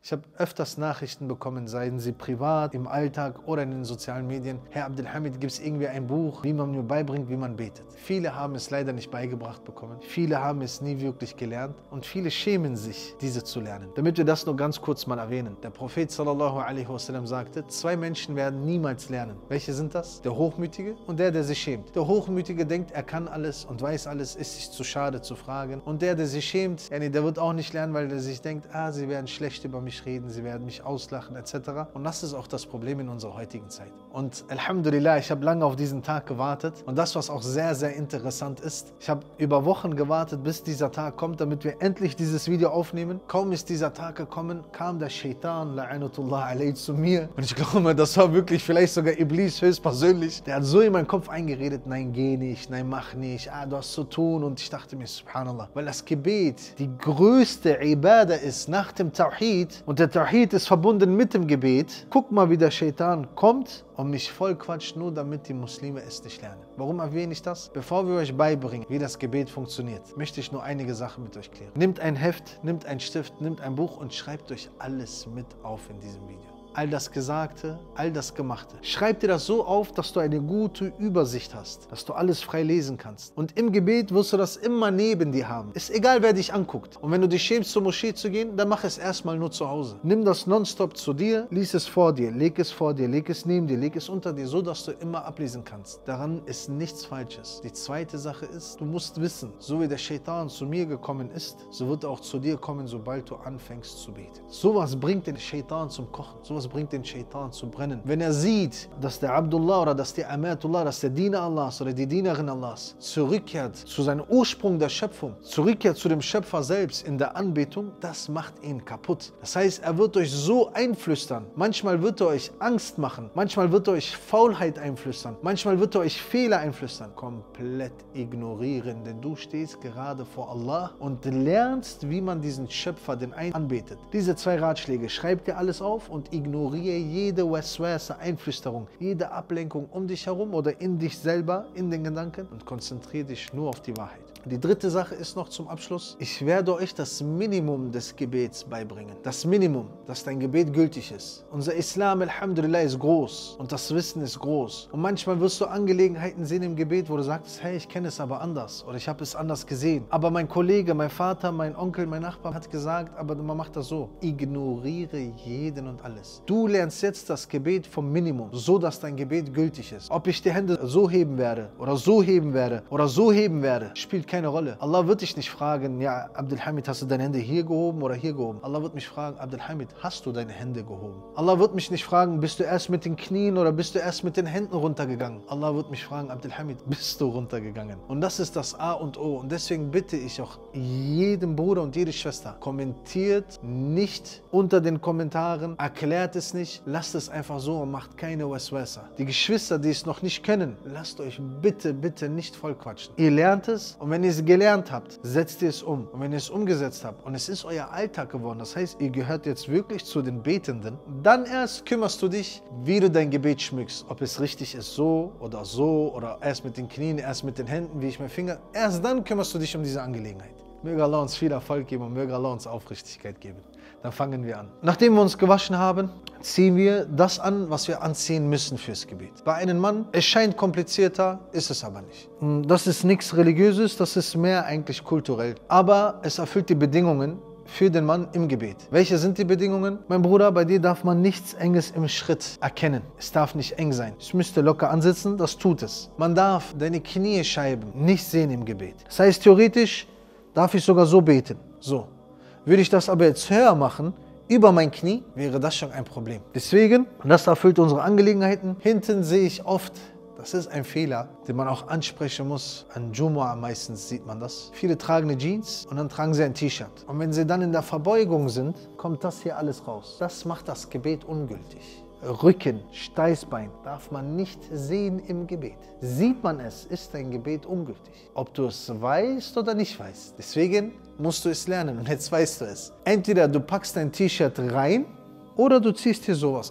Ich habe öfters Nachrichten bekommen, seien sie privat, im Alltag oder in den sozialen Medien. Herr Abdelhamid, gibt es irgendwie ein Buch, wie man mir beibringt, wie man betet? Viele haben es leider nicht beigebracht bekommen. Viele haben es nie wirklich gelernt und viele schämen sich, diese zu lernen. Damit wir das nur ganz kurz mal erwähnen. Der Prophet sallallahu alaihi wasallam sagte, zwei Menschen werden niemals lernen. Welche sind das? Der Hochmütige und der sich schämt. Der Hochmütige denkt, er kann alles und weiß alles, ist sich zu schade zu fragen. Und der sich schämt, der wird auch nicht lernen, weil er sich denkt, sie werden schlecht über mich reden, sie werden mich auslachen etc. Und das ist auch das Problem in unserer heutigen Zeit. Und Alhamdulillah, ich habe lange auf diesen Tag gewartet. Und das, was auch sehr, sehr interessant ist, ich habe über Wochen gewartet, bis dieser Tag kommt, damit wir endlich dieses Video aufnehmen. Kaum ist dieser Tag gekommen, kam der Shaitan, la'anatullah alayhi, zu mir. Und ich glaube, das war wirklich vielleicht sogar Iblis höchstpersönlich. Der hat so in meinen Kopf eingeredet, nein, geh nicht, nein, mach nicht, du hast zu tun. Und ich dachte mir, subhanallah, weil das Gebet die größte Ibadah ist nach dem Tawhid und der Tawhid ist verbunden mit dem Gebet. Guck mal, wie der Shaitan kommt und mich voll quatscht, nur damit die Muslime es nicht lernen. Warum erwähne ich das? Bevor wir euch beibringen, wie das Gebet funktioniert, möchte ich nur einige Sachen mit euch klären. Nehmt ein Heft, nehmt einen Stift, nehmt ein Buch und schreibt euch alles mit auf in diesem Video. All das Gesagte, all das Gemachte. Schreib dir das so auf, dass du eine gute Übersicht hast, dass du alles frei lesen kannst. Und im Gebet wirst du das immer neben dir haben. Ist egal, wer dich anguckt. Und wenn du dich schämst, zur Moschee zu gehen, dann mach es erstmal nur zu Hause. Nimm das nonstop zu dir, lies es vor dir, leg es neben dir, leg es unter dir, so dass du immer ablesen kannst. Daran ist nichts Falsches. Die zweite Sache ist, du musst wissen, so wie der Shaitan zu mir gekommen ist, so wird er auch zu dir kommen, sobald du anfängst zu beten. Sowas bringt den Shaitan zum Kochen. Sowas bringt den Shaitan zu brennen. Wenn er sieht, dass der Abdullah oder dass der Amatullah, dass der Diener Allahs oder die Dienerin Allahs zurückkehrt zu seinem Ursprung der Schöpfung, zurückkehrt zu dem Schöpfer selbst in der Anbetung, das macht ihn kaputt. Das heißt, er wird euch so einflüstern. Manchmal wird er euch Angst machen. Manchmal wird er euch Faulheit einflüstern. Manchmal wird er euch Fehler einflüstern. Komplett ignorieren, denn du stehst gerade vor Allah und lernst, wie man diesen Schöpfer, den einen, anbetet. Diese zwei Ratschläge, schreib dir alles auf und ignoriere jede Waswasa, Einflüsterung, jede Ablenkung um dich herum oder in dich selber, in den Gedanken und konzentriere dich nur auf die Wahrheit. Die dritte Sache ist noch zum Abschluss. Ich werde euch das Minimum des Gebets beibringen. Das Minimum, dass dein Gebet gültig ist. Unser Islam, Alhamdulillah, ist groß und das Wissen ist groß. Und manchmal wirst du Angelegenheiten sehen im Gebet, wo du sagst, hey, ich kenne es aber anders oder ich habe es anders gesehen. Aber mein Kollege, mein Vater, mein Onkel, mein Nachbar hat gesagt, aber man macht das so. Ignoriere jeden und alles. Du lernst jetzt das Gebet vom Minimum, so dass dein Gebet gültig ist. Ob ich die Hände so heben werde oder so heben werde oder so heben werde, spielt keine Rolle. Allah wird dich nicht fragen, ja, Abdelhamid, hast du deine Hände hier gehoben oder hier gehoben? Allah wird mich fragen, Abdelhamid, hast du deine Hände gehoben? Allah wird mich nicht fragen, bist du erst mit den Knien oder bist du erst mit den Händen runtergegangen? Allah wird mich fragen, Abdelhamid, bist du runtergegangen? Und das ist das A und O. Und deswegen bitte ich auch jedem Bruder und jede Schwester, kommentiert nicht unter den Kommentaren, erklärt es nicht, lasst es einfach so und macht keine Waswasa. Die Geschwister, die es noch nicht können, lasst euch bitte, bitte nicht vollquatschen. Ihr lernt es und wenn ihr es gelernt habt, setzt ihr es um. Und wenn ihr es umgesetzt habt und es ist euer Alltag geworden, das heißt, ihr gehört jetzt wirklich zu den Betenden, dann erst kümmerst du dich, wie du dein Gebet schmückst. Ob es richtig ist so oder erst mit den Knien, erst mit den Händen, wie ich meinen Finger. Erst dann kümmerst du dich um diese Angelegenheit. Möge Allah uns viel Erfolg geben und möge Allah uns Aufrichtigkeit geben. Dann fangen wir an. Nachdem wir uns gewaschen haben, ziehen wir das an, was wir anziehen müssen fürs Gebet. Bei einem Mann, es scheint komplizierter, ist es aber nicht. Das ist nichts Religiöses, das ist mehr eigentlich kulturell. Aber es erfüllt die Bedingungen für den Mann im Gebet. Welche sind die Bedingungen? Mein Bruder, bei dir darf man nichts Enges im Schritt erkennen. Es darf nicht eng sein. Es müsste locker ansitzen, das tut es. Man darf deine Kniescheiben nicht sehen im Gebet. Das heißt, theoretisch darf ich sogar so beten. So. Würde ich das aber jetzt höher machen, über mein Knie, wäre das schon ein Problem. Deswegen, und das erfüllt unsere Angelegenheiten, hinten sehe ich oft, das ist ein Fehler, den man auch ansprechen muss. An Jumu'ah meistens sieht man das. Viele tragen eine Jeans und dann tragen sie ein T-Shirt. Und wenn sie dann in der Verbeugung sind, kommt das hier alles raus. Das macht das Gebet ungültig. Rücken, Steißbein darf man nicht sehen im Gebet. Sieht man es, ist dein Gebet ungültig. Ob du es weißt oder nicht weißt. Deswegen musst du es lernen und jetzt weißt du es. Entweder du packst dein T-Shirt rein oder du ziehst hier sowas an.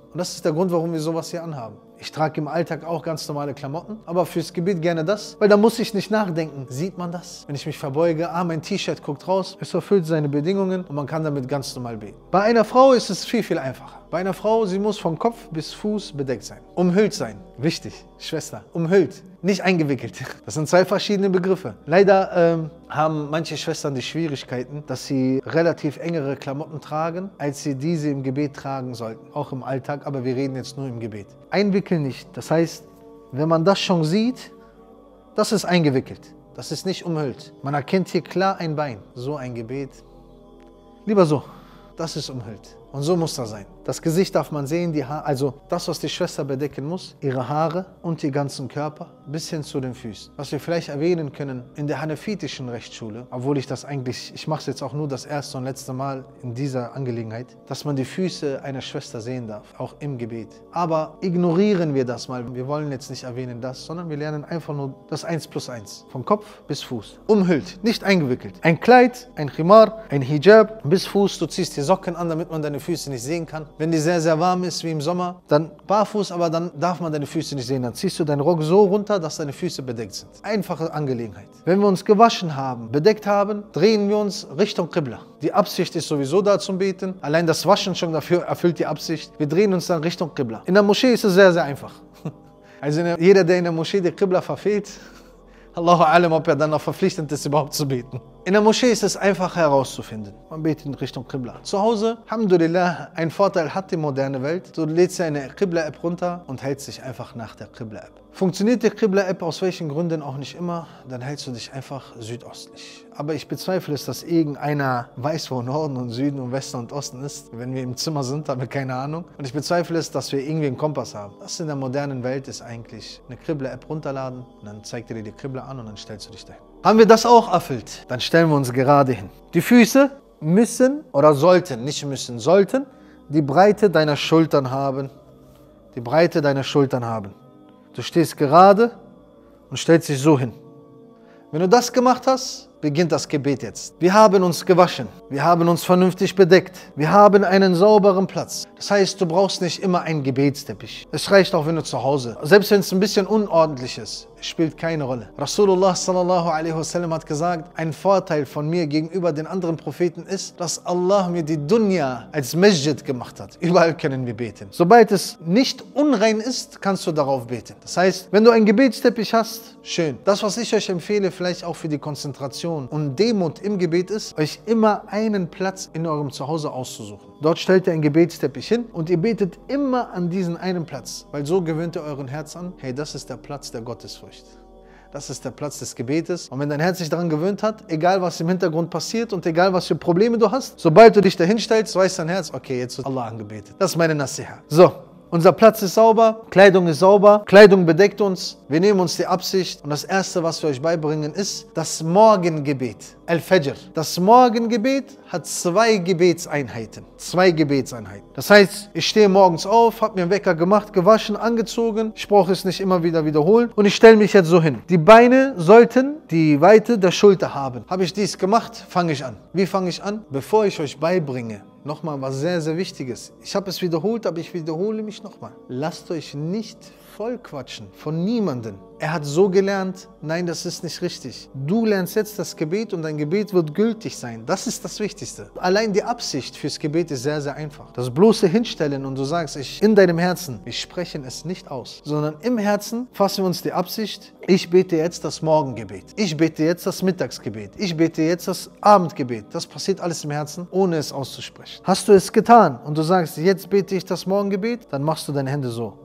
Und das ist der Grund, warum wir sowas hier anhaben. Ich trage im Alltag auch ganz normale Klamotten, aber fürs Gebet gerne das, weil da muss ich nicht nachdenken. Sieht man das? Wenn ich mich verbeuge, mein T-Shirt guckt raus, es erfüllt seine Bedingungen und man kann damit ganz normal beten. Bei einer Frau ist es viel, viel einfacher. Bei einer Frau, sie muss von Kopf bis Fuß bedeckt sein. Umhüllt sein. Wichtig, Schwester. Umhüllt, nicht eingewickelt. Das sind zwei verschiedene Begriffe. Leider haben manche Schwestern die Schwierigkeiten, dass sie relativ engere Klamotten tragen, als sie diese im Gebet tragen sollten. Auch im Alltag, aber wir reden jetzt nur im Gebet. Einwickeln nicht. Das heißt, wenn man das schon sieht, das ist eingewickelt. Das ist nicht umhüllt. Man erkennt hier klar ein Bein. So ein Gebet. Lieber so. Das ist umhüllt. Und so muss das sein. Das Gesicht darf man sehen, die Haare, also das, was die Schwester bedecken muss, ihre Haare und den ganzen Körper bis hin zu den Füßen. Was wir vielleicht erwähnen können, in der hanefitischen Rechtsschule, obwohl ich mache es jetzt auch nur das erste und letzte Mal in dieser Angelegenheit, dass man die Füße einer Schwester sehen darf, auch im Gebet. Aber ignorieren wir das mal. Wir wollen jetzt nicht erwähnen das, sondern wir lernen einfach nur das 1+1. Vom Kopf bis Fuß. Umhüllt, nicht eingewickelt. Ein Kleid, ein Khimar, ein Hijab bis Fuß. Du ziehst die Socken an, damit man deine Füße nicht sehen kann. Wenn die sehr, sehr warm ist, wie im Sommer, dann barfuß, aber dann darf man deine Füße nicht sehen. Dann ziehst du deinen Rock so runter, dass deine Füße bedeckt sind. Einfache Angelegenheit. Wenn wir uns gewaschen haben, bedeckt haben, drehen wir uns Richtung Qibla. Die Absicht ist sowieso da zum Beten. Allein das Waschen schon dafür erfüllt die Absicht. Wir drehen uns dann Richtung Qibla. In der Moschee ist es sehr, sehr einfach. Also jeder, der in der Moschee die Qibla verfehlt, Allahu Alam, ob er dann noch verpflichtend ist, überhaupt zu beten. In der Moschee ist es einfach herauszufinden. Man betet in Richtung Qibla. Zu Hause, Alhamdulillah, ein Vorteil hat die moderne Welt. Du lädst eine Qibla-App runter und hältst dich einfach nach der Qibla-App. Funktioniert die Qibla-App aus welchen Gründen auch nicht immer, dann hältst du dich einfach südostlich. Aber ich bezweifle es, dass irgendeiner weiß, wo Norden und Süden und Westen und Osten ist. Wenn wir im Zimmer sind, haben wir keine Ahnung. Und ich bezweifle es, dass wir irgendwie einen Kompass haben. Das in der modernen Welt ist eigentlich eine Qibla-App runterladen und dann zeigt er dir die Qibla an und dann stellst du dich dahin. Haben wir das auch erfüllt, dann stellen wir uns gerade hin. Die Füße müssen oder sollten, nicht müssen, sollten die Breite deiner Schultern haben. Die Breite deiner Schultern haben. Du stehst gerade und stellst dich so hin. Wenn du das gemacht hast, beginnt das Gebet jetzt. Wir haben uns gewaschen. Wir haben uns vernünftig bedeckt. Wir haben einen sauberen Platz. Das heißt, du brauchst nicht immer einen Gebetsteppich. Es reicht auch, wenn du zu Hause. Selbst wenn es ein bisschen unordentlich ist, spielt keine Rolle. Rasulullah sallallahu alaihi wasallam hat gesagt, ein Vorteil von mir gegenüber den anderen Propheten ist, dass Allah mir die Dunya als Masjid gemacht hat. Überall können wir beten. Sobald es nicht unrein ist, kannst du darauf beten. Das heißt, wenn du einen Gebetsteppich hast, schön. Das, was ich euch empfehle, vielleicht auch für die Konzentration und Demut im Gebet ist, euch immer einen Platz in eurem Zuhause auszusuchen. Dort stellt ihr einen Gebetsteppich hin und ihr betet immer an diesen einen Platz, weil so gewöhnt ihr euren Herz an, hey, das ist der Platz der Gottesfurcht. Das ist der Platz des Gebetes. Und wenn dein Herz sich daran gewöhnt hat, egal was im Hintergrund passiert und egal was für Probleme du hast, sobald du dich dahin stellst, weiß dein Herz, okay, jetzt wird Allah angebetet. Das ist meine Nasiha. So. Unser Platz ist sauber, Kleidung ist sauber, Kleidung bedeckt uns. Wir nehmen uns die Absicht und das Erste, was wir euch beibringen, ist das Morgengebet, Al-Fajr. Das Morgengebet hat 2 Gebetseinheiten. 2 Gebetseinheiten. Das heißt, ich stehe morgens auf, habe mir einen Wecker gemacht, gewaschen, angezogen. Ich brauche es nicht immer wieder wiederholen. Und ich stelle mich jetzt so hin. Die Beine sollten die Weite der Schulter haben. Habe ich dies gemacht, fange ich an. Wie fange ich an? Bevor ich euch beibringe, nochmal was sehr, sehr Wichtiges. Ich habe es wiederholt, aber ich wiederhole mich nochmal. Lasst euch nicht vollquatschen von niemandem. Er hat so gelernt, nein, das ist nicht richtig. Du lernst jetzt das Gebet und dein Gebet wird gültig sein. Das ist das Wichtigste. Allein die Absicht fürs Gebet ist sehr, sehr einfach. Das bloße Hinstellen und du sagst, in deinem Herzen, wir sprechen es nicht aus, sondern im Herzen fassen wir uns die Absicht, ich bete jetzt das Morgengebet. Ich bete jetzt das Mittagsgebet. Ich bete jetzt das Abendgebet. Das passiert alles im Herzen, ohne es auszusprechen. Hast du es getan und du sagst, jetzt bete ich das Morgengebet, dann machst du deine Hände so.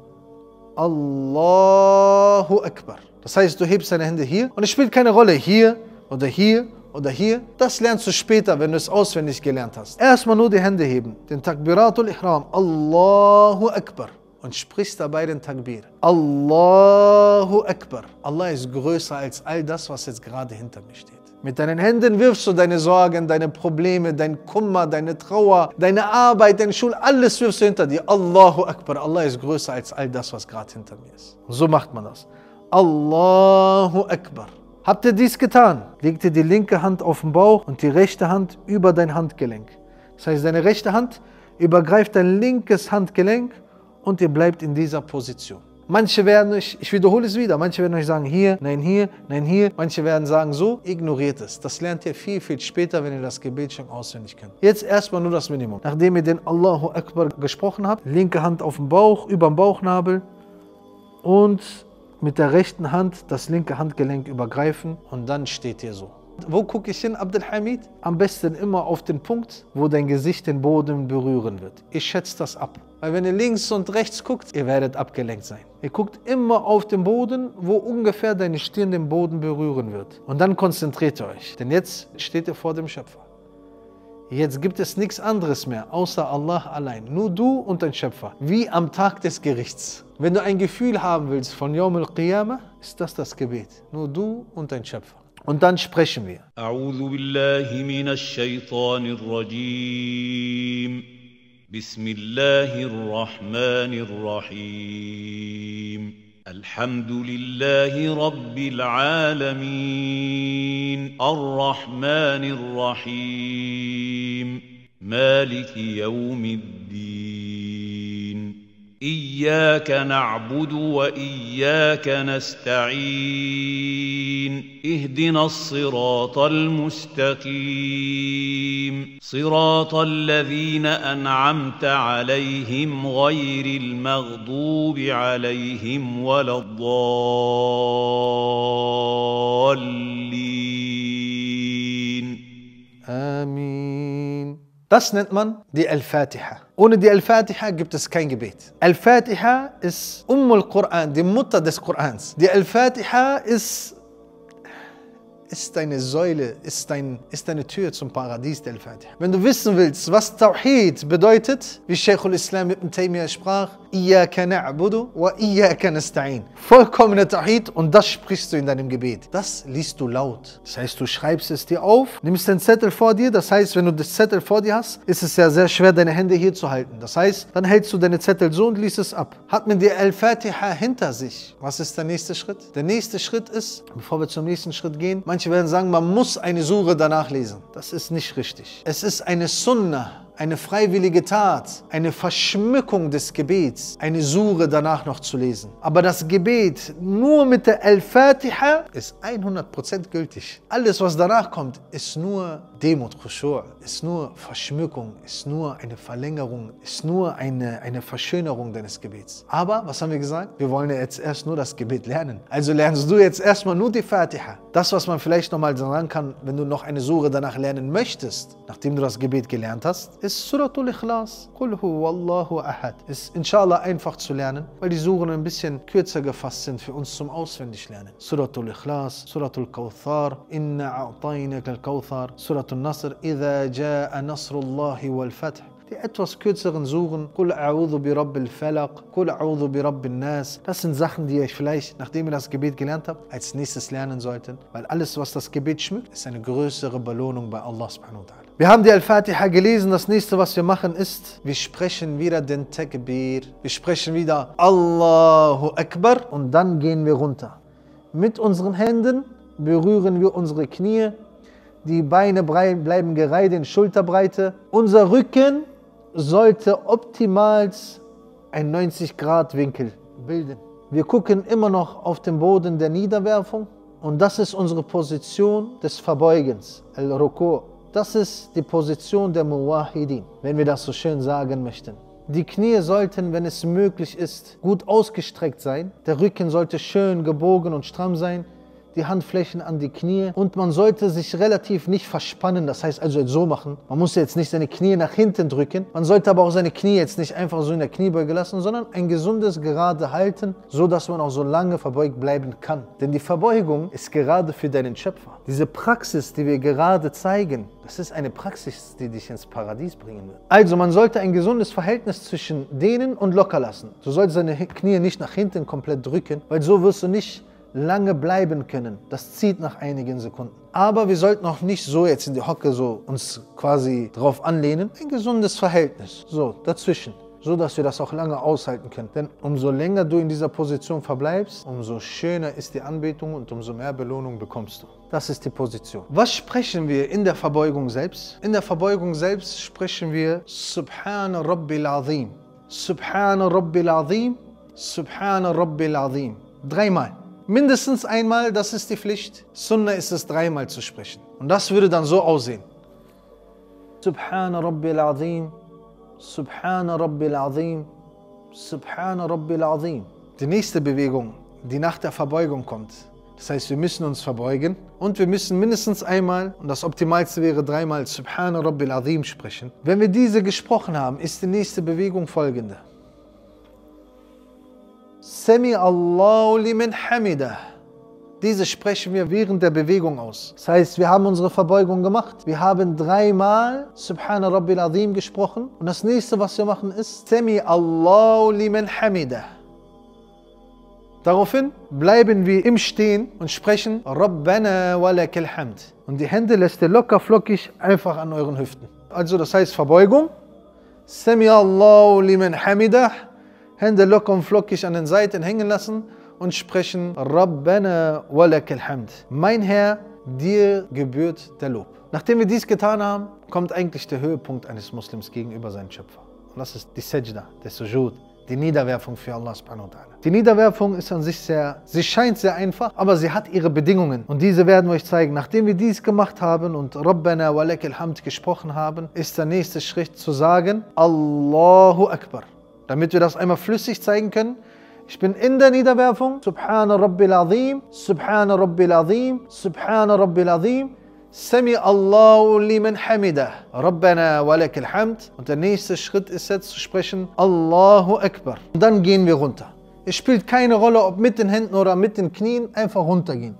Allahu Akbar. Das heißt, du hebst deine Hände hier und es spielt keine Rolle, hier oder hier oder hier. Das lernst du später, wenn du es auswendig gelernt hast. Erstmal nur die Hände heben, den Takbiratul Ihram, Allahu Akbar. Und sprichst dabei den Takbir. Allahu Akbar. Allah ist größer als all das, was jetzt gerade hinter mir steht. Mit deinen Händen wirfst du deine Sorgen, deine Probleme, dein Kummer, deine Trauer, deine Arbeit, deine Schule, alles wirfst du hinter dir. Allahu Akbar. Allah ist größer als all das, was gerade hinter mir ist. Und so macht man das. Allahu Akbar. Habt ihr dies getan? Leg dir die linke Hand auf den Bauch und die rechte Hand über dein Handgelenk. Das heißt, deine rechte Hand übergreift dein linkes Handgelenk und ihr bleibt in dieser Position. Manche werden euch, ich wiederhole es wieder, manche werden euch sagen hier, nein hier, nein hier. Manche werden sagen so, ignoriert es. Das lernt ihr viel, viel später, wenn ihr das Gebet schon auswendig könnt. Jetzt erstmal nur das Minimum. Nachdem ihr den Allahu Akbar gesprochen habt, linke Hand auf dem Bauch, über dem Bauchnabel und mit der rechten Hand das linke Handgelenk übergreifen und dann steht ihr so. Wo gucke ich hin, Abdel Hamid? Am besten immer auf den Punkt, wo dein Gesicht den Boden berühren wird. Ich schätze das ab. Weil wenn ihr links und rechts guckt, ihr werdet abgelenkt sein. Ihr guckt immer auf den Boden, wo ungefähr deine Stirn den Boden berühren wird. Und dann konzentriert ihr euch. Denn jetzt steht ihr vor dem Schöpfer. Jetzt gibt es nichts anderes mehr, außer Allah allein. Nur du und dein Schöpfer. Wie am Tag des Gerichts. Wenn du ein Gefühl haben willst von Yawm al-Qiyamah, ist das Gebet. Nur du und dein Schöpfer. Und dann sprechen wir. A'udhu billahi minash shaitanir rajim. Bismillahir rahmanir rahim. Alhamdulillahi rabbil alamin. Ar-rahmanir rahim. Maliki yawmiddin. إياك نعبد وإياك نستعين اهدنا الصراط المستقيم صراط الذين أنعمت عليهم غير المغضوب عليهم ولا الضالين آمين. Das nennt man die Al-Fatiha. Ohne die Al-Fatiha gibt es kein Gebet. Al-Fatiha ist Quran, die Mutter des Korans. Die Al-Fatiha ist eine Säule, ist eine Tür zum Paradies, der Al-Fatiha. Wenn du wissen willst, was Tawhid bedeutet, wie Shaykh al-Islam ibn Taymiyyah sprach, Iyaka na'budu wa iyaka nasta'in. Vollkommene Tawhid und das sprichst du in deinem Gebet. Das liest du laut. Das heißt, du schreibst es dir auf, nimmst den Zettel vor dir. Das heißt, wenn du das Zettel vor dir hast, ist es ja sehr schwer, deine Hände hier zu halten. Das heißt, dann hältst du deine Zettel so und liest es ab. Hat man die Al-Fatiha hinter sich? Was ist der nächste Schritt? Der nächste Schritt ist, bevor wir zum nächsten Schritt gehen, manche werden sagen, man muss eine Sure danach lesen. Das ist nicht richtig. Es ist eine Sunnah, eine freiwillige Tat, eine Verschmückung des Gebets, eine Sure danach noch zu lesen. Aber das Gebet nur mit der Al-Fatiha ist 100% gültig. Alles, was danach kommt, ist nur Demut, Khushu', ist nur Verschmückung, ist nur eine Verlängerung, ist nur eine Verschönerung deines Gebets. Aber, was haben wir gesagt? Wir wollen ja jetzt erst nur das Gebet lernen. Also lernst du jetzt erstmal nur die Fatiha. Das, was man vielleicht nochmal sagen kann, wenn du noch eine Sure danach lernen möchtest, nachdem du das Gebet gelernt hast, ist Suratul Ikhlas. Qul huwallahu ahad. Ist inshallah einfach zu lernen, weil die Suren ein bisschen kürzer gefasst sind für uns zum Auswendiglernen. Suratul Ikhlas, Suratul Kawthar, Inna a'tainaka al-Kawthar, Suratul Nasr, Idha ja'a Nasrullahi wal Fath. Die etwas kürzeren Suren, Qul a'udhu bi Rabbil Falaq, Qul a'udhu bi Rabbin Nas. Das sind Sachen, die ihr vielleicht, nachdem ihr das Gebet gelernt habt, als nächstes lernen solltet. Weil alles, was das Gebet schmückt, ist eine größere Belohnung bei Allah subhanahu wa ta'ala. Wir haben die Al-Fatiha gelesen. Das nächste, was wir machen, ist, wir sprechen wieder den Takbir. Wir sprechen wieder Allahu Akbar und dann gehen wir runter. Mit unseren Händen berühren wir unsere Knie. Die Beine bleiben gerade in Schulterbreite. Unser Rücken sollte optimals einen 90-Grad-Winkel bilden. Wir gucken immer noch auf den Boden der Niederwerfung und das ist unsere Position des Verbeugens, Al-Ruku'. Das ist die Position der Muwahidin, wenn wir das so schön sagen möchten. Die Knie sollten, wenn es möglich ist, gut ausgestreckt sein. Der Rücken sollte schön gebogen und stramm sein. Die Handflächen an die Knie und man sollte sich relativ nicht verspannen, das heißt also jetzt so machen. Man muss jetzt nicht seine Knie nach hinten drücken, man sollte aber auch seine Knie jetzt nicht einfach so in der Kniebeuge lassen, sondern ein gesundes Gerade halten, so dass man auch so lange verbeugt bleiben kann. Denn die Verbeugung ist gerade für deinen Schöpfer. Diese Praxis, die wir gerade zeigen, das ist eine Praxis, die dich ins Paradies bringen wird. Also man sollte ein gesundes Verhältnis zwischen dehnen und locker lassen. Du solltest deine Knie nicht nach hinten komplett drücken, weil so wirst du nicht lange bleiben können. Das zieht nach einigen Sekunden. Aber wir sollten auch nicht so jetzt in die Hocke so uns quasi drauf anlehnen. Ein gesundes Verhältnis, so dazwischen, so dass wir das auch lange aushalten können. Denn umso länger du in dieser Position verbleibst, umso schöner ist die Anbetung und umso mehr Belohnung bekommst du. Das ist die Position. Was sprechen wir in der Verbeugung selbst? In der Verbeugung selbst sprechen wir Subhana Rabbil Azim. Subhana Rabbil Azim, Subhana Rabbil Azim. 3-mal. Mindestens einmal, das ist die Pflicht. Sunna ist es 3-mal zu sprechen. Und das würde dann so aussehen. Subhana Rabbil Azim, Subhana Rabbil Azim, Subhana Rabbil Azim. Die nächste Bewegung, die nach der Verbeugung kommt. Das heißt, wir müssen uns verbeugen und wir müssen mindestens einmal, und das Optimalste wäre 3-mal Subhana Rabbil Azim sprechen. Wenn wir diese gesprochen haben, ist die nächste Bewegung folgende. Sami Allahu liman hamidah. Diese sprechen wir während der Bewegung aus. Das heißt, wir haben unsere Verbeugung gemacht. Wir haben 3-mal Subhana Rabbil Azim gesprochen. Und das nächste, was wir machen, ist Sami Allahu liman hamidah. Daraufhin bleiben wir im Stehen und sprechen Rabbana wa lakal hamd. Und die Hände lässt ihr locker flockig einfach an euren Hüften. Also das heißt Verbeugung. Sami Allahu liman hamidah. Hände locker und flockig an den Seiten hängen lassen und sprechen Rabbana wa lakal hamd. Mein Herr, dir gebührt der Lob. Nachdem wir dies getan haben, kommt eigentlich der Höhepunkt eines Muslims gegenüber seinem Schöpfer. Und das ist die Sajda, der Sujud, die Niederwerfung für Allah subhanahu wa ta'ala. Die Niederwerfung ist an sich sie scheint sehr einfach, aber sie hat ihre Bedingungen. Und diese werden wir euch zeigen. Nachdem wir dies gemacht haben und Rabbana wa lakal hamd gesprochen haben, ist der nächste Schritt zu sagen Allahu Akbar. Damit wir das einmal flüssig zeigen können. Ich bin in der Niederwerfung. Subhana Rabbil Azim, Subhana Rabbil Azim, Subhana Rabbil Azim. Sami Allahu liman hamidah. Rabbana wa lakal hamd. Und der nächste Schritt ist jetzt zu sprechen Allahu Akbar. Und dann gehen wir runter. Es spielt keine Rolle, ob mit den Händen oder mit den Knien, einfach runtergehen.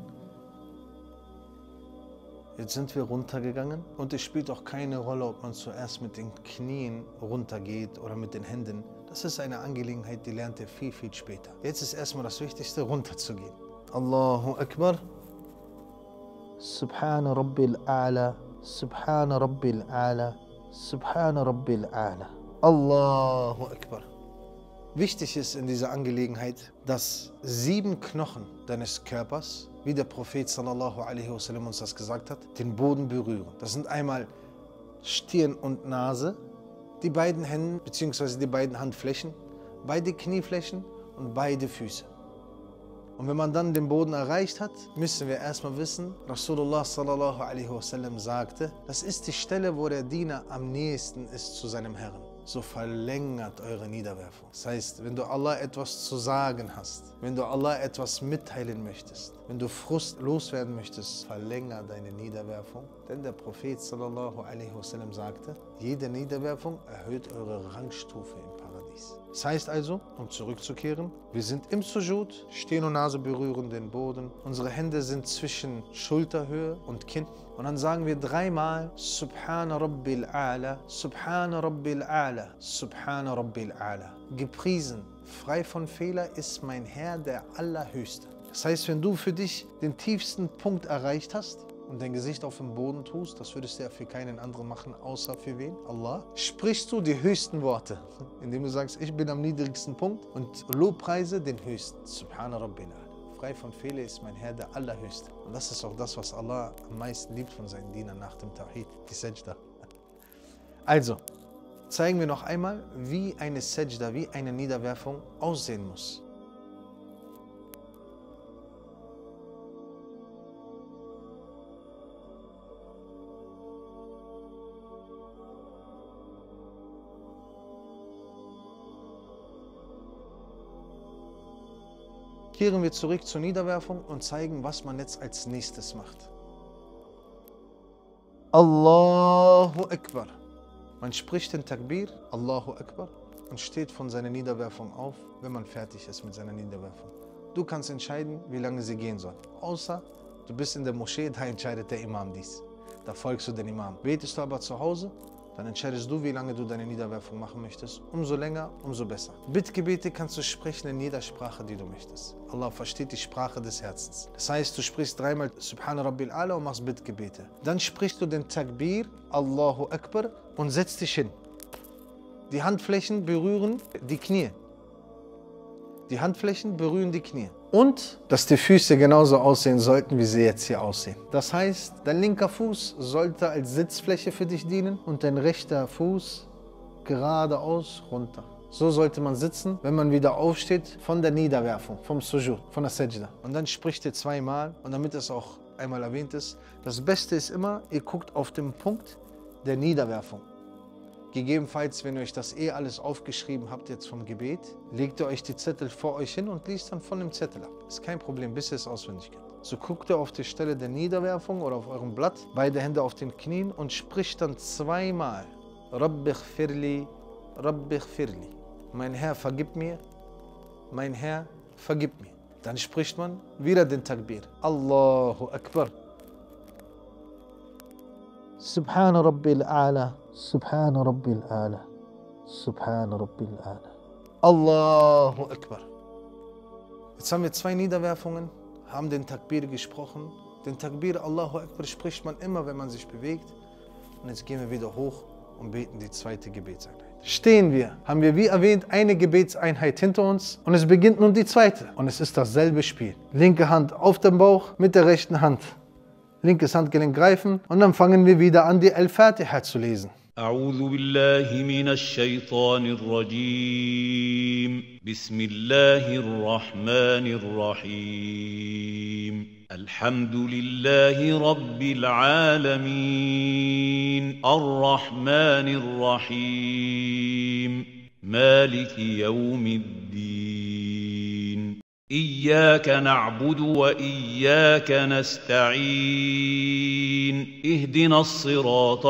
Jetzt sind wir runtergegangen und es spielt auch keine Rolle, ob man zuerst mit den Knien runtergeht oder mit den Händen. Das ist eine Angelegenheit, die lernt ihr viel, viel später. Jetzt ist erstmal das Wichtigste, runterzugehen. Allahu Akbar. Subhana Rabbil A'la, Subhana Rabbil A'la, Subhana Rabbil A'la. Allahu Akbar. Wichtig ist in dieser Angelegenheit, dass 7 Knochen deines Körpers, wie der Prophet sallallahu alaihi wasallam uns das gesagt hat, den Boden berühren. Das sind einmal Stirn und Nase, die beiden Hände bzw. die beiden Handflächen, beide Knieflächen und beide Füße. Und wenn man dann den Boden erreicht hat, müssen wir erstmal wissen, Rasulullah sallallahu alaihi wasallam sagte, das ist die Stelle, wo der Diener am nächsten ist zu seinem Herrn. So verlängert eure Niederwerfung. Das heißt, wenn du Allah etwas zu sagen hast, wenn du Allah etwas mitteilen möchtest, wenn du Frust loswerden möchtest, verlänger deine Niederwerfung. Denn der Prophet sallallahu alaihi wasallam sagte, jede Niederwerfung erhöht eure Rangstufe im Paradies. Das heißt also, um zurückzukehren, wir sind im Sujud, Stirn und Nase berühren den Boden, unsere Hände sind zwischen Schulterhöhe und Kinn. Und dann sagen wir 3-mal Subhana Rabbil A'la, Subhana Rabbil A'la, Subhana Rabbil A'la. Gepriesen, frei von Fehler ist mein Herr der Allerhöchste. Das heißt, wenn du für dich den tiefsten Punkt erreicht hast und dein Gesicht auf den Boden tust, das würdest du ja für keinen anderen machen, außer für wen? Allah. Sprichst du die höchsten Worte, indem du sagst, ich bin am niedrigsten Punkt und lobpreise den höchsten. Subhana Rabbil A'la. Frei von Fehler ist mein Herr der Allerhöchste. Und das ist auch das, was Allah am meisten liebt von seinen Dienern nach dem Tawhid, die Sajda. Also, zeigen wir noch einmal, wie eine Sajda, wie eine Niederwerfung aussehen muss. Kehren wir zurück zur Niederwerfung und zeigen, was man jetzt als nächstes macht. Allahu Akbar. Man spricht den Takbir, Allahu Akbar, und steht von seiner Niederwerfung auf, wenn man fertig ist mit seiner Niederwerfung. Du kannst entscheiden, wie lange sie gehen soll. Außer du bist in der Moschee, da entscheidet der Imam dies. Da folgst du dem Imam. Betest du aber zu Hause, dann entscheidest du, wie lange du deine Niederwerfung machen möchtest. Umso länger, umso besser. Bittgebete kannst du sprechen in jeder Sprache, die du möchtest. Allah versteht die Sprache des Herzens. Das heißt, du sprichst 3-mal Subhana Rabbil A'la und machst Bittgebete. Dann sprichst du den Takbir, Allahu Akbar, und setzt dich hin. Die Handflächen berühren die Knie. Die Handflächen berühren die Knie. Und, dass die Füße genauso aussehen sollten, wie sie jetzt hier aussehen. Das heißt, dein linker Fuß sollte als Sitzfläche für dich dienen und dein rechter Fuß geradeaus runter. So sollte man sitzen, wenn man wieder aufsteht von der Niederwerfung, vom Sujud, von der Sajda. Und dann spricht ihr zweimal, und damit es auch einmal erwähnt ist, das Beste ist immer, ihr guckt auf den Punkt der Niederwerfung. Gegebenenfalls, wenn ihr euch das alles aufgeschrieben habt jetzt vom Gebet, legt ihr euch die Zettel vor euch hin und liest dann von dem Zettel ab. Ist kein Problem, bis ihr es auswendig kennt. So guckt ihr auf die Stelle der Niederwerfung oder auf eurem Blatt, beide Hände auf den Knien und spricht dann zweimal Rabbi ighfirli, Rabbi ighfirli. Mein Herr, vergib mir, mein Herr, vergib mir. Dann spricht man wieder den Takbir. Allahu Akbar. Subhana Rabbil A'la, Subhana Rabbil A'la, Subhana Rabbil A'la. Allahu Akbar. Jetzt haben wir 2 Niederwerfungen, haben den Takbir gesprochen. Den Takbir Allahu Akbar spricht man immer, wenn man sich bewegt. Und jetzt gehen wir wieder hoch und beten die zweite Gebetseinheit. Stehen wir, haben wir wie erwähnt eine Gebetseinheit hinter uns und es beginnt nun die zweite. Und es ist dasselbe Spiel. Linke Hand auf dem Bauch mit der rechten Hand. Linkes Handgelenk greifen und dann fangen wir wieder an, die Al-Fatiha zu lesen. أعوذ بالله من الشيطان الرجيم بسم الله الرحمن الرحيم الحمد لله رب العالمين الرحمن الرحيم مالك يوم الدين إياك نعبد وإياك نستعين اهدنا الصراط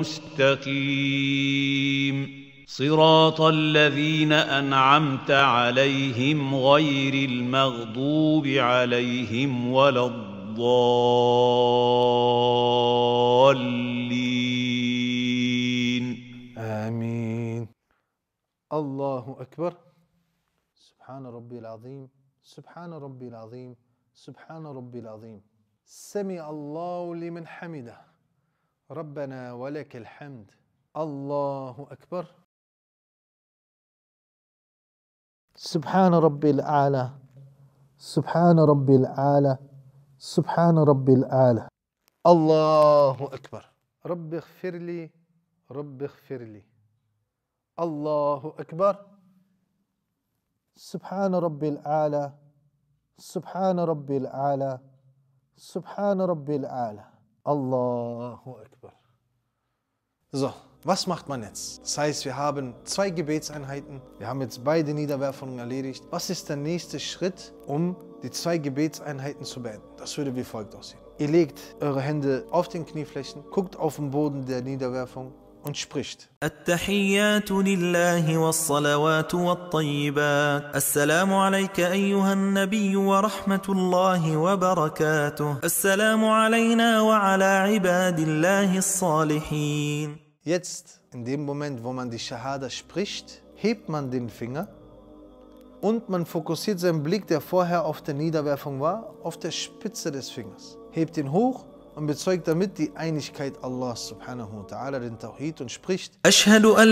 المستقيم صراط الذين أنعمت عليهم غير المغضوب عليهم ولا الضالين آمين. الله أكبر. سبحان ربي العظيم سبحان ربي العظيم سبحان ربي العظيم سمع الله لمن حمده ربنا ولك الحمد الله أكبر. سبحان ربي الأعلى سبحان ربي الأعلى سبحان ربي الأعلى الله أكبر. رب اغفر لي رب اغفر لي الله أكبر. سبحان ربي الأعلى سبحان ربي الأعلى سبحان ربي الأعلى Allahu Akbar. So, was macht man jetzt? Das heißt, wir haben 2 Gebetseinheiten. Wir haben jetzt beide Niederwerfungen erledigt. Was ist der nächste Schritt, um die 2 Gebetseinheiten zu beenden? Das würde wie folgt aussehen. Ihr legt eure Hände auf den Knieflächen, guckt auf den Boden der Niederwerfung und spricht. التحيات لله والصلوات والطيبات السلام عليك أيها النبي ورحمة الله وبركاته السلام علينا وعلى عباد الله الصالحين. Jetzt, in dem Moment, wo man die Shahada spricht, hebt man den Finger und man fokussiert seinen Blick, der vorher auf der Niederwerfung war, auf der Spitze des Fingers. Hebt ihn hoch und bezeugt damit die Einigkeit Allahs subhanahu wa ta'ala, den Tawhid, und spricht: أشهد أن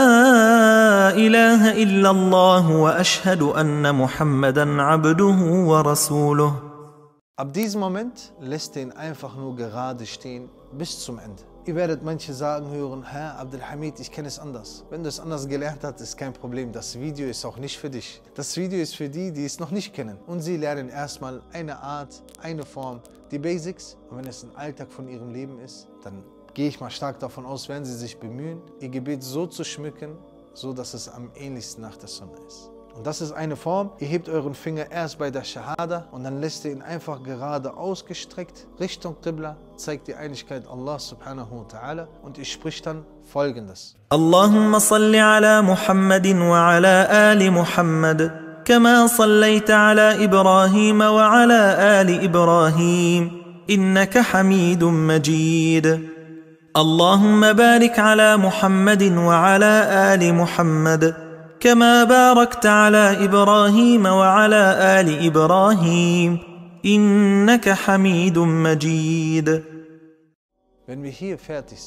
لا إله إلا الله وأشهد أن محمدا عبده ورسوله. Ab diesem Moment lässt er ihn einfach nur gerade stehen bis zum Ende. Ihr werdet manche sagen hören: Herr Abdul Hamid, ich kenne es anders. Wenn du es anders gelernt hast, ist kein Problem. Das Video ist auch nicht für dich. Das Video ist für die, die es noch nicht kennen. Und sie lernen erstmal eine Art, eine Form, die Basics. Und wenn es ein Alltag von ihrem Leben ist, dann gehe ich mal stark davon aus, werden sie sich bemühen, ihr Gebet so zu schmücken, so dass es am ähnlichsten nach der Sunna ist. Und das ist eine Form. Ihr hebt euren Finger erst bei der Shahada und dann lässt ihr ihn einfach gerade ausgestreckt Richtung Qibla, zeigt die Einigkeit Allah subhanahu wa ta'ala, und ihr spricht dann Folgendes: اللهم صل على محمد وعلى آل محمد كما صليت على إبراهيم وعلى آل إبراهيم إنك حميد مجيد. اللهم بارك على محمد وعلى آل محمد كما باركت على إبراهيم وعلى آل إبراهيم إنك حميد مجيد. Wenn wir hier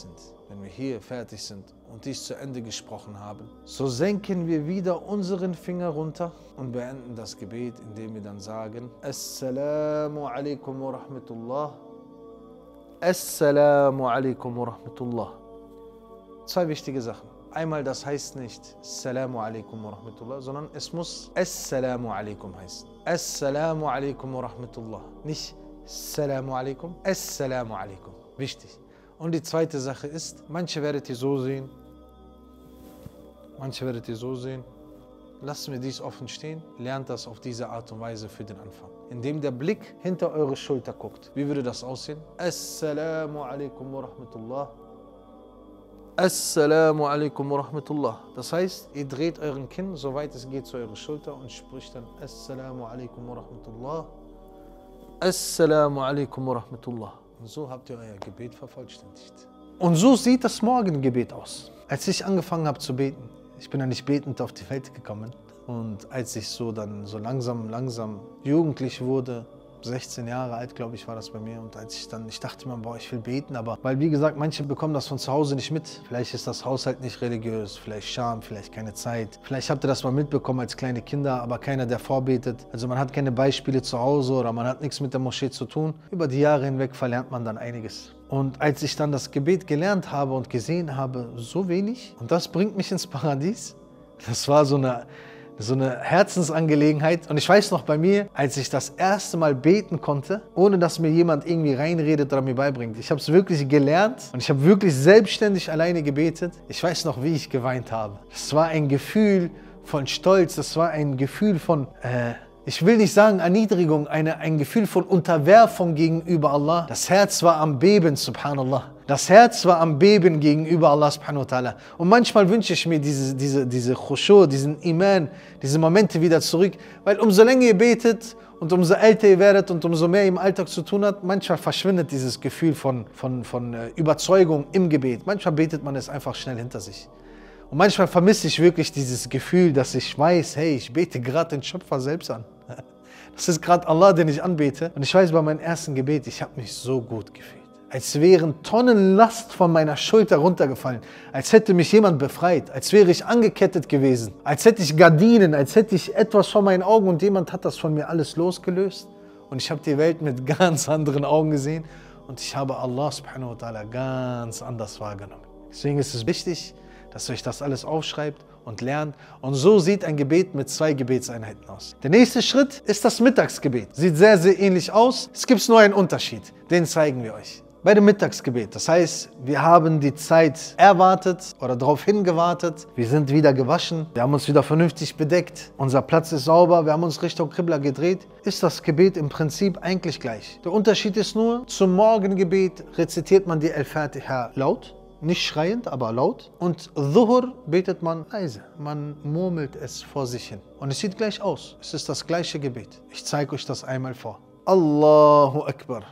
fertig sind und dies zu Ende gesprochen haben, so senken wir wieder unseren Finger runter und beenden das Gebet, indem wir dann sagen: Assalamu alaikum wa rahmatullah. Assalamu alaikum wa rahmatullah. 2 wichtige Sachen. einmal, das heißt nicht Assalamu alaikum wa rahmatullah, sondern es muss Assalamu alaikum heißen. Assalamu alaikum wa rahmatullah. Nicht Assalamu alaikum, Assalamu alaikum. Wichtig. Und die zweite Sache ist, manche werdet ihr so sehen, lassen wir dies offen stehen, lernt das auf diese Art und Weise für den Anfang. Indem der Blick hinter eure Schulter guckt. Wie würde das aussehen? Assalamu alaikum wa rahmatullah. Assalamu alaikum wa rahmatullah. Das heißt, ihr dreht euren Kinn, soweit es geht, zu eurer Schulter und spricht dann Assalamu alaikum wa rahmatullah. Assalamu alaikum wa rahmatullah. Und so habt ihr euer Gebet vervollständigt. Und so sieht das Morgengebet aus. Als ich angefangen habe zu beten, ich bin ja nicht betend auf die Welt gekommen. Und als ich so dann so langsam jugendlich wurde, 16 Jahre alt, glaube ich, war das bei mir. Und ich dachte mir, boah, ich will beten, aber weil, wie gesagt, manche bekommen das von zu Hause nicht mit. Vielleicht ist das Haushalt nicht religiös, vielleicht Scham, vielleicht keine Zeit. Vielleicht habt ihr das mal mitbekommen als kleine Kinder, aber keiner, der vorbetet. Also man hat keine Beispiele zu Hause oder man hat nichts mit der Moschee zu tun. Über die Jahre hinweg verlernt man dann einiges. Und als ich dann das Gebet gelernt habe und gesehen habe, so wenig, und das bringt mich ins Paradies, das war so eine Herzensangelegenheit. Und ich weiß noch bei mir, als ich das erste Mal beten konnte, ohne dass mir jemand irgendwie reinredet oder mir beibringt. Ich habe es wirklich gelernt und ich habe wirklich selbstständig alleine gebetet. Ich weiß noch, wie ich geweint habe. Es war ein Gefühl von Stolz, das war ein Gefühl von, ich will nicht sagen Erniedrigung, ein Gefühl von Unterwerfung gegenüber Allah. Das Herz war am Beben, subhanallah. Das Herz war am Beben gegenüber Allah subhanahu wa ta'ala. Und manchmal wünsche ich mir diese Khushu', diesen Iman, diese Momente wieder zurück. Weil umso länger ihr betet und umso älter ihr werdet und umso mehr ihr im Alltag zu tun habt, manchmal verschwindet dieses Gefühl von Überzeugung im Gebet. Manchmal betet man es einfach schnell hinter sich. Und manchmal vermisse ich wirklich dieses Gefühl, dass ich weiß, hey, ich bete gerade den Schöpfer selbst an. Das ist gerade Allah, den ich anbete. Und ich weiß, bei meinem ersten Gebet, ich habe mich so gut gefühlt. Als wären Tonnen Last von meiner Schulter runtergefallen. Als hätte mich jemand befreit. Als wäre ich angekettet gewesen. Als hätte ich Gardinen, als hätte ich etwas vor meinen Augen und jemand hat das von mir alles losgelöst. Und ich habe die Welt mit ganz anderen Augen gesehen. Und ich habe Allah subhanahu wa ta'ala ganz anders wahrgenommen. Deswegen ist es wichtig, dass ihr euch das alles aufschreibt und lernt. Und so sieht ein Gebet mit 2 Gebetseinheiten aus. Der nächste Schritt ist das Mittagsgebet. Sieht sehr, sehr ähnlich aus. Es gibt nur einen Unterschied. Den zeigen wir euch. Bei dem Mittagsgebet, das heißt, wir haben die Zeit erwartet oder darauf hingewartet. Wir sind wieder gewaschen, wir haben uns wieder vernünftig bedeckt. Unser Platz ist sauber, wir haben uns Richtung Qibla gedreht. Ist das Gebet im Prinzip eigentlich gleich. Der Unterschied ist nur, zum Morgengebet rezitiert man die Al-Fatiha laut. Nicht schreiend, aber laut. Und Dhuhr betet man leise. Man murmelt es vor sich hin. Und es sieht gleich aus. Es ist das gleiche Gebet. Ich zeige euch das einmal vor. Allahu Akbar.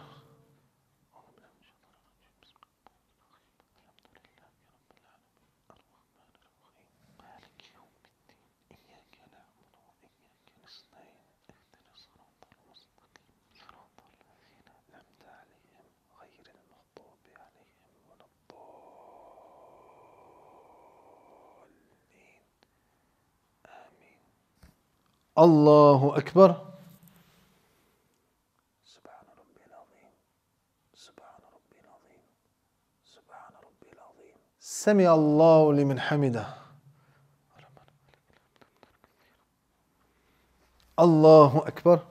Allahu Akbar. Subhana Rabbil Azim. Subhana Rabbil Azim. Subhana Rabbil Azim. Sami Allahu liman hamidah. Allahu Akbar.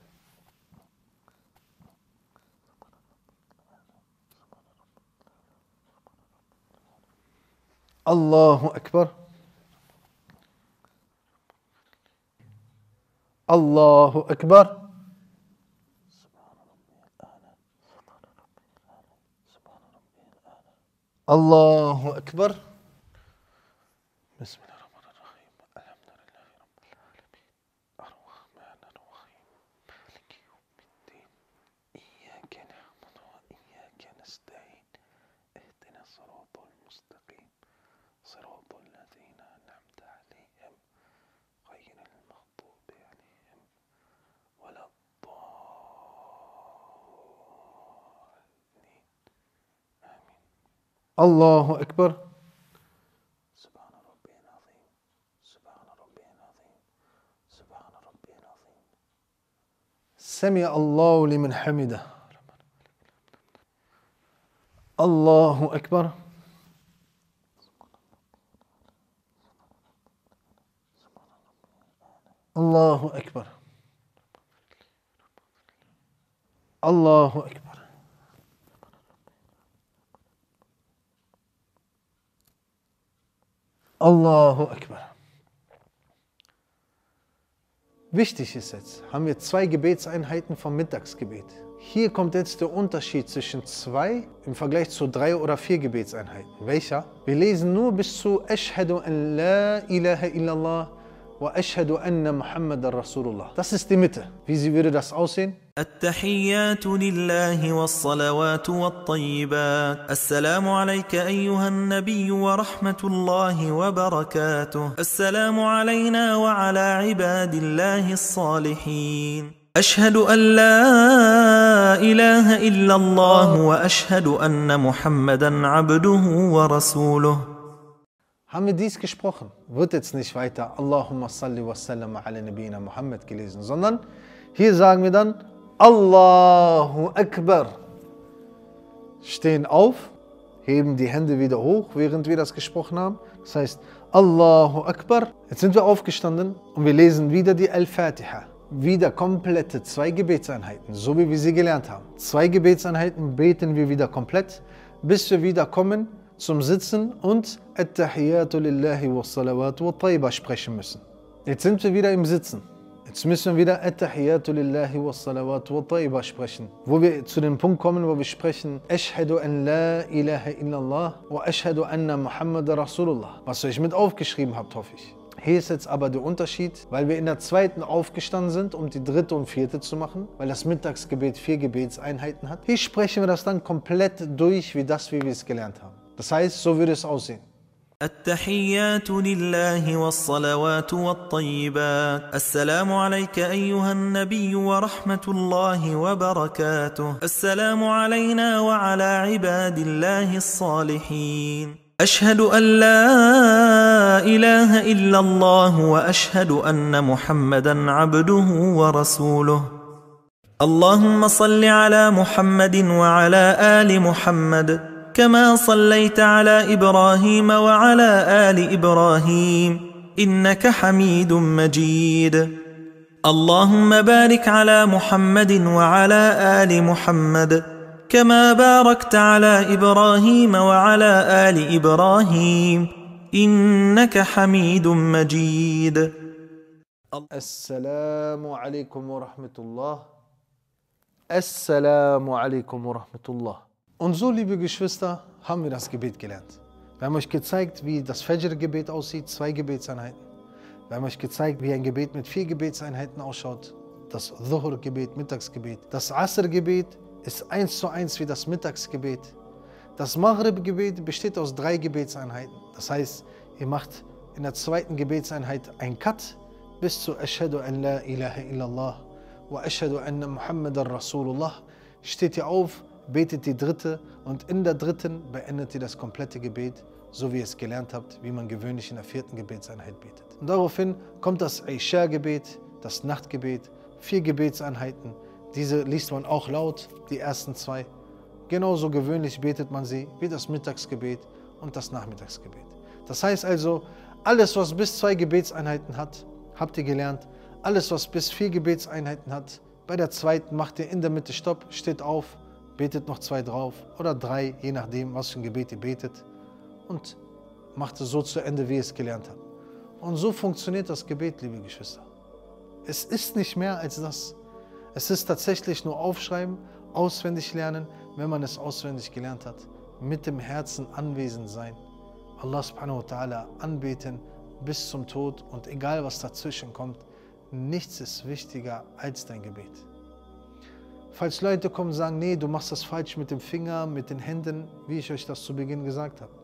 Allahu Akbar. Allahu Akbar. Allahu Akbar. Bismillahirrahmanirrahim. Alhamdulillahi Rabbil Alamin. Ar-Rahmanir-Rahim. Maliki Yawmiddin. Iyyaka na'budu wa iyyaka nasta'in. Ihdinas siratal mustaqim. Siratal ladzina an'amta 'alayhim. Ghayril maghdubi 'alayhim waladdallin. Amin. Allahu Akbar. Subhana Rabbiyal Azim. Subhana Rabbiyal Azim. Subhana Rabbiyal Azim. Sami Allahu liman hamidah. Allahu Akbar. Allahu Akbar. Allahu Akbar. Allahu Akbar. Wichtig ist jetzt, haben wir 2 Gebetseinheiten vom Mittagsgebet. Hier kommt jetzt der Unterschied zwischen 2 im Vergleich zu 3 oder 4 Gebetseinheiten. Welcher? Wir lesen nur bis zu Ashhadu an la ilaha illallah wa ashhadu anna Muhammadar Rasulullah. Das ist die Mitte. Wie würde das aussehen? التحيات لله والصلوات والطيبات السلام عليك أيها النبي ورحمة الله وبركاته السلام علينا وعلى عباد الله الصالحين أشهد أن لا إله إلا الله وأشهد أن محمدا عبده ورسوله. Haben wir dies gesprochen, wird jetzt nicht weiter Allahumma salli wa sallam ala nabiyina Muhammad gelesen, sondern hier sagen wir dann Allahu Akbar. Stehen auf, heben die Hände wieder hoch, während wir das gesprochen haben. Das heißt Allahu Akbar. Jetzt sind wir aufgestanden und wir lesen wieder die Al-Fatiha. Wieder komplette 2 Gebetseinheiten, so wie wir sie gelernt haben. 2 Gebetseinheiten beten wir wieder komplett, bis wir wieder kommen zum Sitzen und At-Tahiyatu lillahi wa salawatu wa tayyiba sprechen müssen. Jetzt sind wir wieder im Sitzen. Jetzt müssen wir wieder At-Tahiyatu lillahi wa salawatu wa tayyiba sprechen. Wo wir zu dem Punkt kommen, wo wir sprechen Ashhadu an la ilaha illallah wa ashhadu anna Muhammadar Rasulullah. Was ihr euch mit aufgeschrieben habt, hoffe ich. Hier ist jetzt aber der Unterschied, weil wir in der 2. aufgestanden sind, um die 3. und 4. zu machen, weil das Mittagsgebet 4 Gebetseinheiten hat. Hier sprechen wir das dann komplett durch, wie wir es gelernt haben. Das heißt, so würde es aussehen. التحيات لله والصلوات والطيبات السلام عليك أيها النبي ورحمة الله وبركاته السلام علينا وعلى عباد الله الصالحين أشهد أن لا إله إلا الله وأشهد أن محمدا عبده ورسوله اللهم صل على محمد وعلى آل محمد كما صليت على إبراهيم وعلى آل إبراهيم إنك حميد مجيد اللهم بارك على محمد وعلى آل محمد كما باركت على إبراهيم وعلى آل إبراهيم إنك حميد مجيد. السلام عليكم ورحمة الله. السلام عليكم ورحمة الله. Und so, liebe Geschwister, haben wir das Gebet gelernt. Wir haben euch gezeigt, wie das Fajr-Gebet aussieht, 2 Gebetseinheiten. Wir haben euch gezeigt, wie ein Gebet mit 4 Gebetseinheiten ausschaut. Das Dhuhr-Gebet, Mittagsgebet. Das Asr-Gebet ist 1:1 wie das Mittagsgebet. Das Maghrib-Gebet besteht aus 3 Gebetseinheiten. Das heißt, ihr macht in der 2. Gebetseinheit einen Cut bis zu Ashhadu an la ilaha illallah wa ashhadu anna Muhammadar Rasulullah. Steht ihr auf, betet die 3. und in der 3. beendet ihr das komplette Gebet, so wie ihr es gelernt habt, wie man gewöhnlich in der 4. Gebetseinheit betet. Und daraufhin kommt das Isha-Gebet, das Nachtgebet, 4 Gebetseinheiten. Diese liest man auch laut, die ersten 2. Genauso gewöhnlich betet man sie wie das Mittagsgebet und das Nachmittagsgebet. Das heißt also, alles was bis 2 Gebetseinheiten hat, habt ihr gelernt. Alles was bis 4 Gebetseinheiten hat, bei der 2. macht ihr in der Mitte Stopp, steht auf, betet noch 2 drauf oder 3, je nachdem, was für ein Gebet ihr betet, und macht es so zu Ende, wie ihr es gelernt habt. Und so funktioniert das Gebet, liebe Geschwister. Es ist nicht mehr als das. Es ist tatsächlich nur aufschreiben, auswendig lernen, wenn man es auswendig gelernt hat, mit dem Herzen anwesend sein, Allah subhanahu wa ta'ala anbeten bis zum Tod, und egal was dazwischen kommt, nichts ist wichtiger als dein Gebet. Falls Leute kommen und sagen, nee, du machst das falsch mit dem Finger, mit den Händen, wie ich euch das zu Beginn gesagt habe,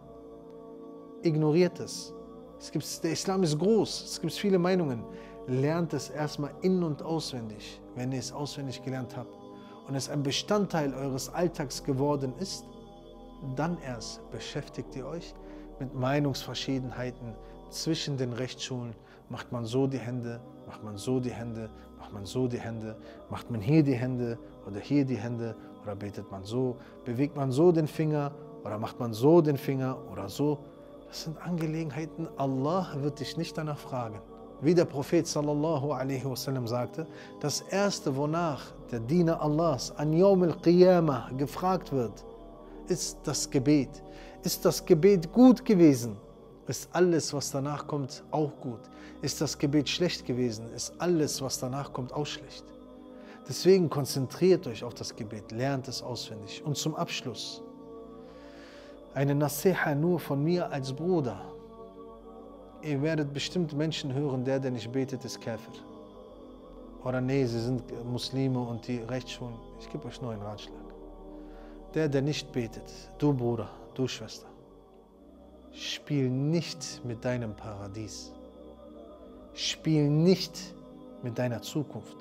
ignoriert es. Der Islam ist groß, es gibt viele Meinungen. Lernt es erstmal in- und auswendig, wenn ihr es auswendig gelernt habt und es ein Bestandteil eures Alltags geworden ist, dann erst beschäftigt ihr euch mit Meinungsverschiedenheiten zwischen den Rechtsschulen. Macht man so die Hände, macht man so die Hände, macht man so die Hände, macht man hier die Hände oder hier die Hände, oder betet man so, bewegt man so den Finger oder macht man so den Finger oder so. Das sind Angelegenheiten, Allah wird dich nicht danach fragen. Wie der Prophet sallallahu alaihi wasallam sagte, das erste, wonach der Diener Allahs an Yawm al-Qiyamah gefragt wird, ist das Gebet. Ist das Gebet gut gewesen? Ist alles, was danach kommt, auch gut? Ist das Gebet schlecht gewesen? Ist alles, was danach kommt, auch schlecht? Deswegen konzentriert euch auf das Gebet, lernt es auswendig. Und zum Abschluss, eine Nasiha nur von mir als Bruder. Ihr werdet bestimmt Menschen hören, der nicht betet, ist Kafir. Oder nee, sie sind Muslime und die Rechtsschulen. Ich gebe euch nur einen Ratschlag. Der nicht betet, du Bruder, du Schwester, spiel nicht mit deinem Paradies. Spiel nicht mit deiner Zukunft.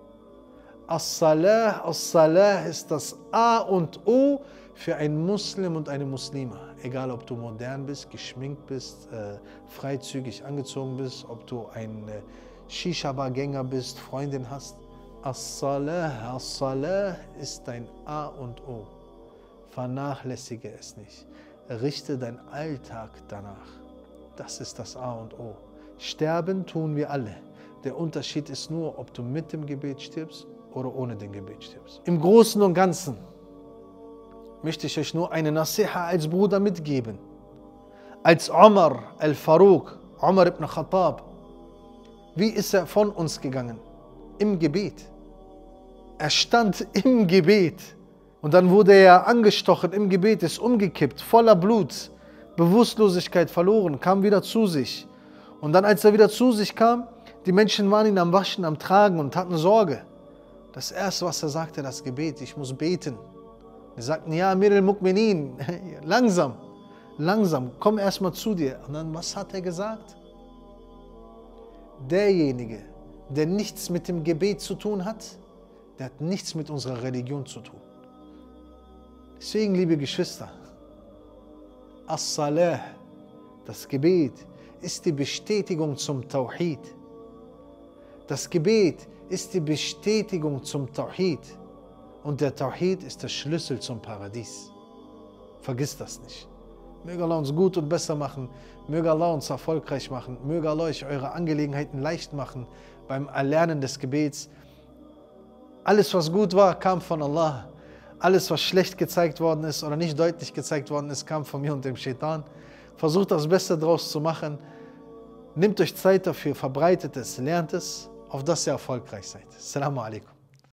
As-Salah ist das A und O für einen Muslim und eine Muslima. Egal, ob du modern bist, geschminkt bist, freizügig angezogen bist, ob du ein Shisha-Bar-Gänger bist, Freundin hast. As-Salah ist dein A und O. Vernachlässige es nicht. Richte deinen Alltag danach. Das ist das A und O. Sterben tun wir alle. Der Unterschied ist nur, ob du mit dem Gebet stirbst oder ohne den Gebet stirbst. Im Großen und Ganzen möchte ich euch nur eine Nasiha als Bruder mitgeben. Als Umar al-Faruq, Umar ibn Khattab, wie ist er von uns gegangen? Im Gebet. Er stand im Gebet. Und dann wurde er angestochen im Gebet, ist umgekippt, voller Blut, Bewusstlosigkeit verloren, kam wieder zu sich. Und dann, als er wieder zu sich kam, die Menschen waren ihn am Waschen, am Tragen und hatten Sorge. Das Erste, was er sagte, das Gebet, ich muss beten. Die sagten, ja, Amir al-Mu'minin, langsam, komm erstmal zu dir. Und dann, was hat er gesagt? Derjenige, der nichts mit dem Gebet zu tun hat, der hat nichts mit unserer Religion zu tun. Deswegen, liebe Geschwister, As-Salah, das Gebet, ist die Bestätigung zum Tawhid. Das Gebet ist die Bestätigung zum Tawhid. Und der Tawhid ist der Schlüssel zum Paradies. Vergiss das nicht. Möge Allah uns gut und besser machen. Möge Allah uns erfolgreich machen. Möge Allah euch eure Angelegenheiten leicht machen beim Erlernen des Gebets. Alles, was gut war, kam von Allah. Alles, was schlecht gezeigt worden ist oder nicht deutlich gezeigt worden ist, kam von mir und dem Shaitan. Versucht das Beste daraus zu machen. Nehmt euch Zeit dafür, verbreitet es, lernt es, auf dass ihr erfolgreich seid. Assalamu alaikum.